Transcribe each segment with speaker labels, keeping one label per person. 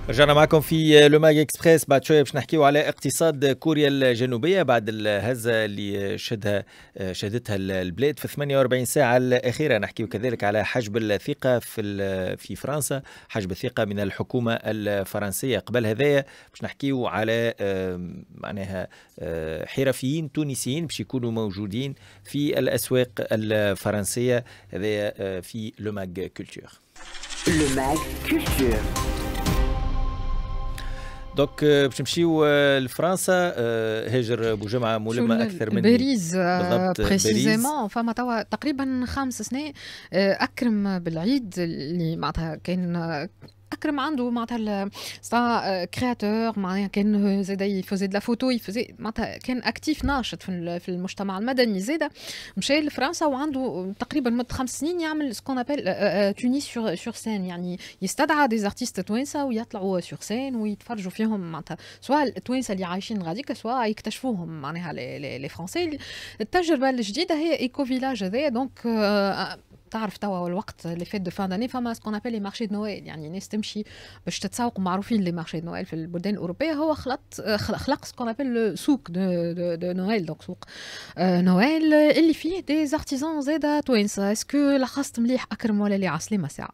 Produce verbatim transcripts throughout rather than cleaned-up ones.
Speaker 1: رجعنا معكم في لو ماج اكسبريس. بعد شويه باش نحكيو على اقتصاد كوريا الجنوبيه بعد الهزه اللي شدها شهدتها البلاد في ثمانية وأربعين ساعه الاخيره. نحكيو كذلك على حجب الثقه في في فرنسا، حجب الثقه من الحكومه الفرنسيه. قبل هذايا باش نحكيو على معناها حرفيين تونسيين باش يكونوا موجودين في الاسواق الفرنسيه. هذايا في لو ماج كولتور.
Speaker 2: لو ماج كولتور.
Speaker 1: دوك باش نمشيو لفرنسا. هاجر بوجمعه ملمه اكثر من
Speaker 3: باريس بريسيزيمون. فما توا تقريبا خمس سنين اكرم بالعيد اللي معناتها كان اكرم عنده معناتها ستا كرياتور، معناها كان زاد يفوزي دو لا فوتو، يفوزي معناتها كان اكتيف ناشط في المجتمع المدني. زاد مشى لفرنسا وعنده تقريبا مده خمس سنين يعمل سكون ابل تونس سور سور سين، يعني يستدعى دي ارتيست توانسه ويطلعوا سور سين ويتفرجوا فيهم، معناتها سواء التوانسه اللي عايشين غاديك سواء يكتشفوهم معناها لي فرونسي. التجربه الجديده هي ايكو فيلاج هذايا. دونك تعرف توا الوقت اللي فات دو فان داني فما سكون ابل لي مارشي دو نويل، يعني الناس تمشي باش تتسوق. معروفين لي مارشي دو نويل في البلدان الاوروبيه. هو خلط خلق سكون ابل سوق دو دو, دو نويل، دونك سوق نويل اللي فيه دي زارتيزان زاده توانسه. اسكو لخصت مليح اكرم ولا لي عسلامه ساعه؟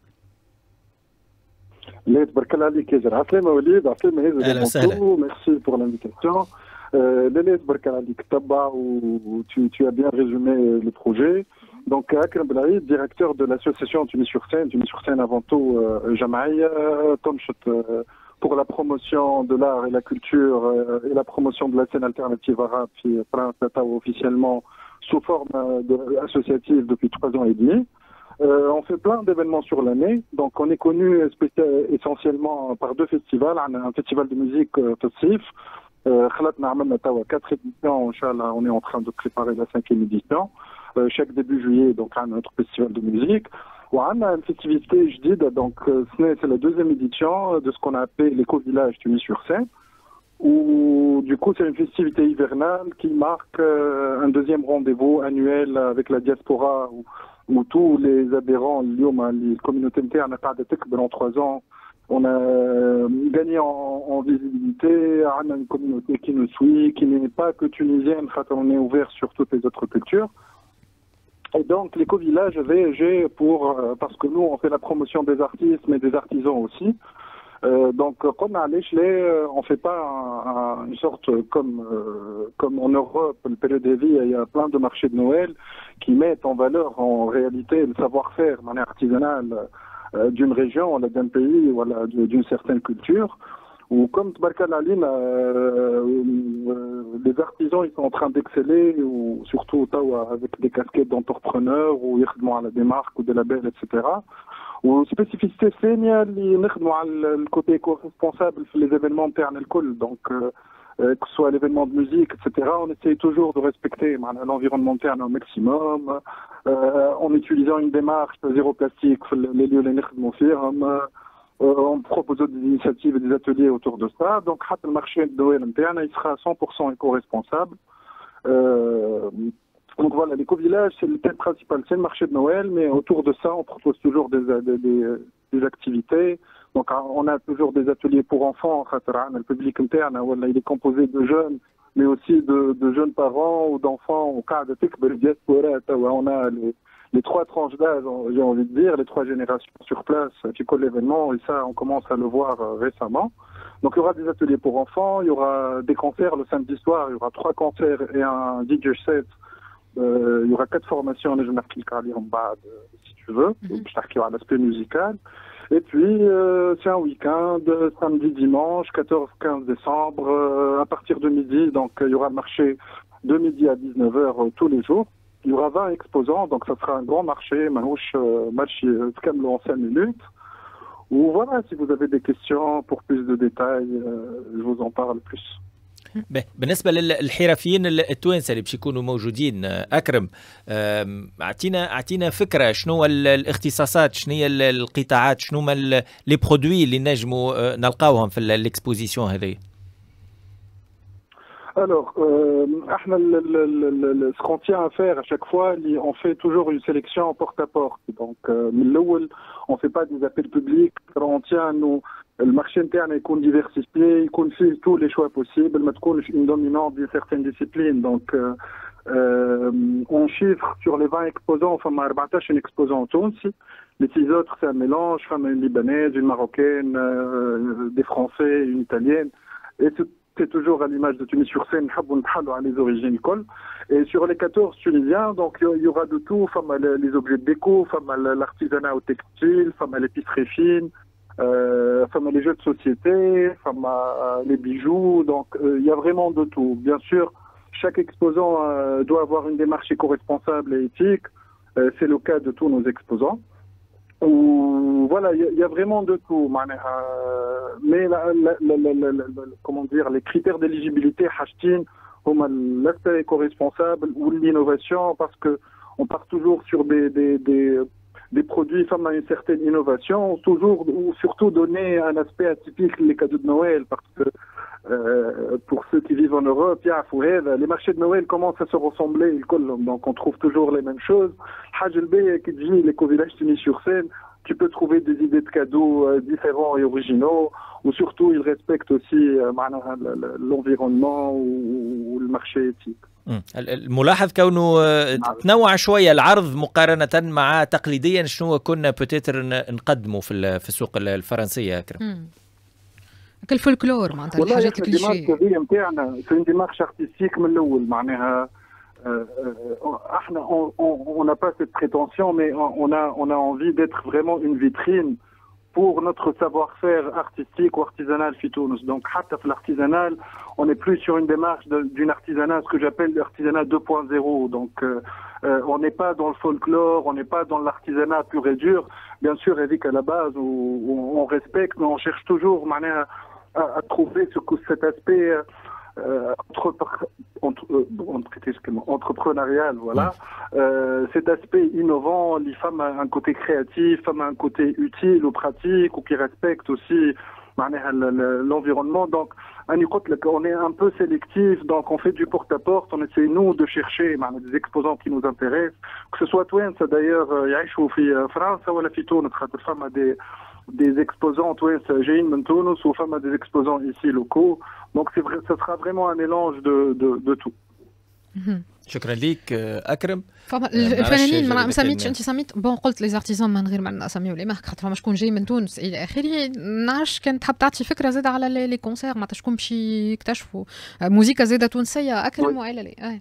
Speaker 4: لا تبارك الله عليك يا جر. عسلامه وليد، عسلامه هذا.
Speaker 1: اهلا وسهلا.
Speaker 4: ميرسي بور لانفيتاسيون. لا لا تبارك الله عليك، تبع و tu as bien résumé le projet. Donc, Akram Belaïd, directeur de l'association Tunis sur scène. Tunis sur scène, avant tout, Jamaïa, pour la promotion de l'art et la culture et la promotion de la scène alternative arabe, qui est officiellement sous forme associative depuis trois ans et demi. Euh, on fait plein d'événements sur l'année. Donc, on est connu essentiellement par deux festivals. Un festival de musique festif. خلطنا عملنا توا quatre éditions. Inch'Allah, on est en train de préparer la cinquième édition. Euh, chaque début juillet, donc, on a notre festival de musique. On a une festivité جديدة, donc c'est la deuxième édition de ce qu'on a appelé l'éco-village Tunis sur scène. Où du coup c'est une festivité hivernale qui marque euh, un deuxième rendez-vous annuel avec la diaspora où, où tous les adhérents, les communautés internes, pendant trois ans, on a gagné en, en visibilité. On a une communauté qui nous suit, qui n'est pas que tunisienne, on est ouvert sur toutes les autres cultures. Et donc l'éco-village V G pour parce que nous on fait la promotion des artistes mais des artisans aussi. Euh, donc comme à l'échelle, on fait pas un, un, une sorte comme euh, comme en Europe, le période de vie, il y a plein de marchés de Noël qui mettent en valeur en réalité le savoir-faire artisanal euh, d'une région, d'un pays, voilà, d'une certaine culture. Ou comme Tbarkal Alim, euh, euh, les artisans ils sont en train d'exceller, ou surtout avec des casquettes d'entrepreneurs, ou à la démarque ou des labels, et cetera. Ou spécificité féniale, ils le côté éco-responsable les événements internes et le donc euh, que ce soit l'événement de musique, et cetera. On essaye toujours de respecter l'environnement interne au maximum, euh, en utilisant une démarche zéro plastique les lieux les Euh, on propose des initiatives et des ateliers autour de ça. Donc, le marché de Noël interne, il sera à cent pour cent éco-responsable. Euh, donc voilà, l'éco-village, c'est le thème principal, c'est le marché de Noël, mais autour de ça, on propose toujours des, des, des, des activités. Donc, on a toujours des ateliers pour enfants. Le public interne, il est composé de jeunes, mais aussi de, de jeunes parents ou d'enfants. On a les les trois tranches d'âge, j'ai envie de dire, les trois générations sur place qui collent l'événement, et ça, on commence à le voir récemment. Donc, il y aura des ateliers pour enfants, il y aura des concerts le samedi soir, il y aura trois concerts et un D J set. Euh, il y aura quatre formations, je vais en bas, si tu veux, je vais à l'aspect musical. Et puis, euh, c'est un week-end, samedi, dimanche, quatorze quinze décembre, euh, à partir de midi. Donc, il y aura le marché de midi à dix-neuf heures euh, tous les jours. Il y aura vingt exposants, donc ça sera un grand marché, manouche, match en cinq minutes. Ou voilà, si vous avez des questions pour plus de détails, euh, je vous en parle plus.
Speaker 1: بالنسبة للحرفيين التوانسة اللي باش يكونوا موجودين، أكرم أعطينا أعطينا فكرة شنو الاختصاصات، شنو هي القطاعات، شنو هما لي برودوي اللي نجموا نلقاوهم في الاكسبوزيسيون هذه.
Speaker 4: Alors, euh, ce qu'on tient à faire à chaque fois, on fait toujours une sélection porte à porte. Donc, euh, on ne fait pas des appels publics, on tient à nous المارشي نتاعنا يكون ديفيرسيفيي يكون فيه تو لي شوا بوسيبل ما تكونش اون دومينونت دي سيرتين ديسيبلين دونك اون شيفر سور لي vingt exposants فما أربعطاش exposants تونسي les six autres c'est un mélange فما une libanaise une marocaine euh, des français une italienne et c'est toujours à l'image de Tunis-sur-Seine نحبوا نتحلوا على les origines الكل et sur les quatorze tunisiens donc il y aura de tout فما les objets de déco فما l'artisanat au textile فما l'épicerie fine Euh, femme les jeux de société, femme euh, les bijoux, donc euh, il y a vraiment de tout. Bien sûr, chaque exposant euh, doit avoir une démarche éco-responsable et éthique. Euh, c'est le cas de tous nos exposants. Où, voilà, il y, y a vraiment de tout. Euh, mais la, la, la, la, la, la, comment dire, les critères d'éligibilité, hachtin, l'aspect éco-responsable ou l'innovation, parce que on part toujours sur des, des, des des produits femmes à une certaine innovation, toujours ou surtout donner un aspect atypique les cadeaux de Noël, parce que euh, pour ceux qui vivent en Europe, les marchés de Noël commencent à se ressembler, donc on trouve toujours les mêmes choses. Qui dit l'éco-village Tunis-sur-Seine, tu peux trouver des idées de cadeaux euh, différents et originaux, ou surtout ils respectent aussi euh, l'environnement ou, ou le marché éthique.
Speaker 1: الملاحظ كونه تنوع شويه العرض مقارنه مع تقليديا شنو كنا بوتيتر نقدمه في في السوق الفرنسيه اكرم.
Speaker 3: كل فولكلور معناتها الحاجات الكليشيه.
Speaker 4: والله الديمارش نتاعنا سي ديمارش ارتستيك من الاول معناها احنا on n'a pas cette prétention mais on a on a envie d'être vraiment une vitrine pour notre savoir-faire artistique ou artisanal Fitounos. Donc, l'artisanal, on n'est plus sur une démarche d'une artisanat, ce que j'appelle l'artisanat deux point zéro. Donc, euh, euh, on n'est pas dans le folklore, on n'est pas dans l'artisanat pur et dur. Bien sûr, Eric, à la base, où, où on respecte, mais on cherche toujours à, à, à trouver ce, cet aspect euh, entre, entre, euh, entrepreneurial, voilà. Euh, cet aspect innovant, les femmes ont un côté créatif, femmes ont un côté utile ou pratique, ou qui respecte aussi l'environnement. Donc, on est un peu sélectif, donc on fait du porte-à-porte, on essaie nous de chercher des exposants qui nous intéressent, que ce soit Twins d'ailleurs, يعيشوا في فرنسا ولا في تونس خاطر فما des des exposants Twins جايين من تونس وفما des exposants ici locaux. Donc c'est vrai, ça sera vraiment un mélange de de de tout.
Speaker 1: شكرا ليك اكرم.
Speaker 3: الفنانين ما سميتش انت سميت بون قلت لي زارتيزون من غير ما نسميو لي مارك خاطر فما شكون جاي من تونس الى اخره. نعرفش كان تحب تعطي فكره زاده على لي كونسير معناتها شكون باش يكتشفوا موسيقى زاده تونسيه اكرم ولا لا؟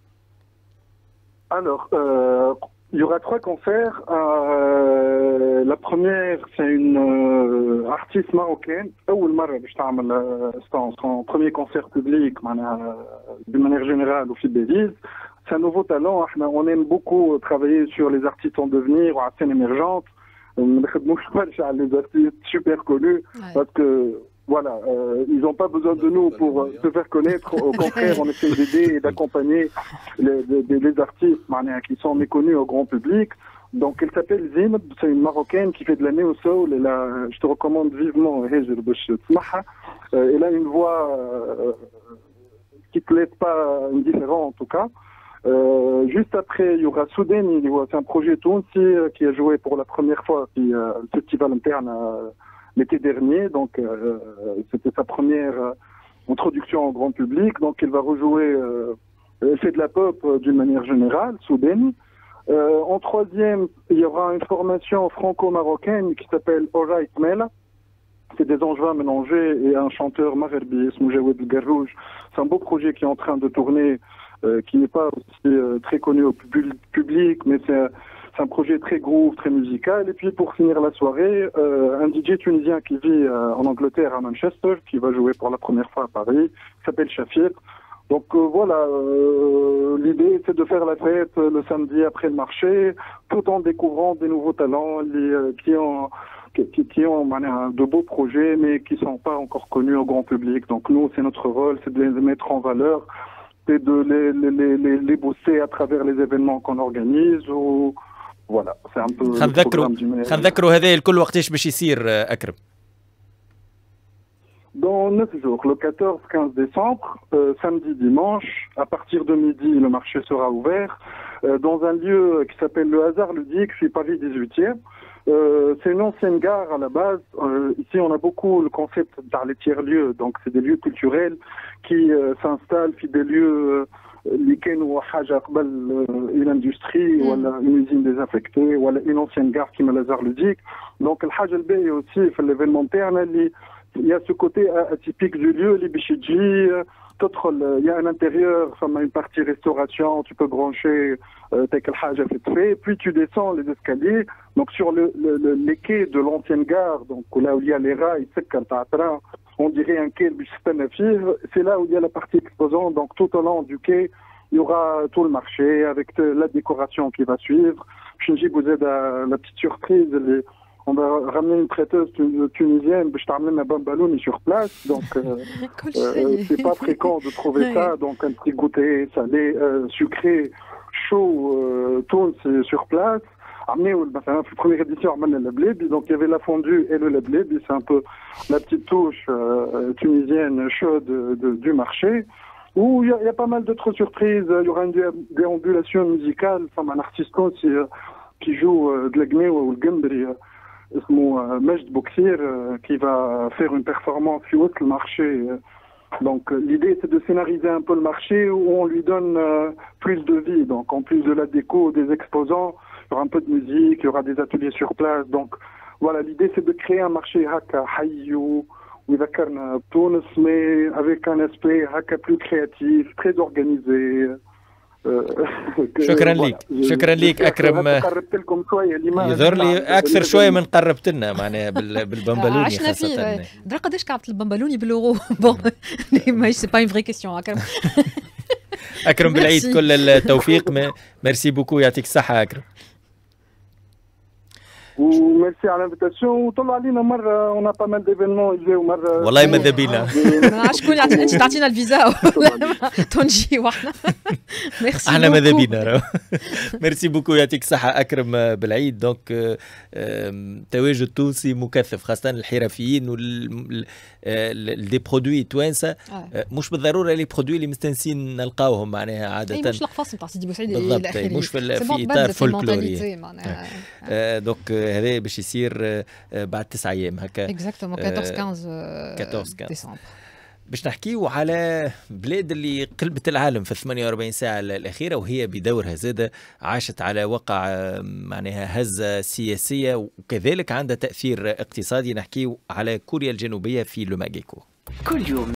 Speaker 4: Alors, euh, il y aura trois concerts. Euh, la première, c'est une euh, artiste marocaine. أول مرة باش تعمل son premier concert public معناها de manière générale au Belize. C'est un nouveau talent. On aime beaucoup travailler sur les artistes en devenir ou à scène émergente. On ne les artistes super connus parce que voilà, euh, ils n'ont pas besoin de nous pour euh, se faire connaître. Au contraire, on essaie d'aider et d'accompagner les, les, les artistes qui sont méconnus au grand public. Donc, elle s'appelle Zine, c'est une Marocaine qui fait de la néo-soul. Et là, je te recommande vivement. Euh, elle a une voix euh, qui ne te laisse pas indifférent en tout cas. Euh, juste après, il y aura Soudeni, c'est un projet Tounsi qui a joué pour la première fois puis, euh, le festival interne euh, l'été dernier, donc euh, c'était sa première euh, introduction au grand public, donc elle va rejouer, euh, elle fait de la pop euh, d'une manière générale, Soudeni. Euh, en troisième, il y aura une formation franco-marocaine qui s'appelle Alright Mela. C'est des angevins mélangés et un chanteur maghrebi, Smoujaoud Garrouj. C'est un beau projet qui est en train de tourner, euh, qui n'est pas aussi euh, très connu au public, mais c'est C'est un projet très groove, très musical. Et puis pour finir la soirée, euh, un D J tunisien qui vit euh, en Angleterre, à Manchester, qui va jouer pour la première fois à Paris, qui s'appelle Shafir. Donc euh, voilà, euh, l'idée c'est de faire la fête le samedi après le marché, tout en découvrant des nouveaux talents les, euh, qui ont, qui, qui ont de beaux projets, mais qui ne sont pas encore connus au grand public. Donc nous, c'est notre rôle, c'est de les mettre en valeur, c'est de les, les, les, les booster à travers les événements qu'on organise ou voilà, c'est un peu
Speaker 1: خنذكروا هذا الكل وقتاش باش يصير أكرم؟
Speaker 4: Dans neuf jours, le quatorze quinze décembre, euh, samedi dimanche, à partir de midi, le marché sera ouvert euh, dans un lieu qui s'appelle le Hasard Ludique, c'est Paris dix-huitième. Euh, c'est une ancienne gare à la base. Euh, ici, on a beaucoup le concept dans les tiers-lieux. Donc, c'est des lieux culturels qui euh, s'installent في des lieux اللي كانوا حاجة قبل une industrie ou une usine désaffectée ou une ancienne gare qui me Lazare le dit. Donc, الحاجة الباهية aussi في l'événementaire اللي il y a ce côté atypique du lieu اللي باش يجي تدخل. Il y a un intérieur, une partie restauration, tu peux brancher euh, quelque chose fait, puis tu descends les escaliers. Donc sur le, le, le, les quais de l'ancienne gare, donc là où il y a les rails, on dirait un quai, c'est là où il y a la partie exposante. Donc tout au long du quai, il y aura tout le marché avec la décoration qui va suivre. Je vous aide à la petite surprise. Les, on va ramener une prêteuse tunisienne, je t'amène un bambalouni sur place, donc euh, euh, c'est pas fréquent de trouver ça, donc un petit goûter salé, euh, sucré, chaud, euh, tout sur place. Amené, bah, la première édition, on a le blé, donc il y avait la fondue et le blé, c'est un peu la petite touche euh, tunisienne chaude de, de, du marché. Où il y, y a pas mal d'autres surprises, il y aura une déambulation musicale, enfin, un artiste aussi, euh, qui joue euh, de la gné ou le gambri. اسمه مجد بوكسير qui va faire une performance sur le marché. Donc l'idée c'est de scénariser un peu le marché où on lui donne plus de vie. Donc en plus de la déco, des exposants, il y aura un peu de musique, il y aura des ateliers sur place. Donc voilà, l'idée c'est de créer un marché haka hayou ويذكرنا بتونس mais avec un aspect haka plus créatif, très organisé.
Speaker 1: شكرا لك شكرا لك اكرم.
Speaker 4: قربت لكم شويه
Speaker 1: يظهر لي اكثر شويه من قربت لنا معناها بالبمبلوني
Speaker 3: عشنا فيه درا قداش كعبت البمبلوني بالورو بون ماهيش سي با اون فري كيستيون. اكرم
Speaker 1: اكرم بالعيد كل التوفيق. ميرسي بوكو يعطيك الصحه اكرم.
Speaker 4: وميرسي على الانفيتاسيون وطلع علينا مره اون با مال ديفينمون يجيو مره
Speaker 1: والله ماذا بينا
Speaker 3: شكون انت تعطينا الفيزا ولا تنجي وحنا. ميرسي
Speaker 1: احنا ماذا بينا. ميرسي بوكو يعطيك الصحه اكرم بالعيد. دونك تواجد تونسي مكثف خاصه الحرفيين وال دي برودوي توانسه مش بالضروره لي برودوي اللي مستنسين نلقاوهم معناها عاده
Speaker 3: مش القفص نتاع سيدي بوسعيد
Speaker 1: بالضبط مش في, في اطار فولكلوري. دونك هذا باش يصير بعد تسعة ايام هكا
Speaker 3: اكزاكتومون أربعطاش ديسمبر.
Speaker 1: باش نحكيو على بلاد اللي قلبت العالم في ثمانية وأربعين ساعة الأخيرة وهي بدورها زادة عاشت على وقع معناها هزة سياسية وكذلك عندها تأثير اقتصادي. نحكيو على كوريا الجنوبية في لوماغيكو.
Speaker 2: كل يوم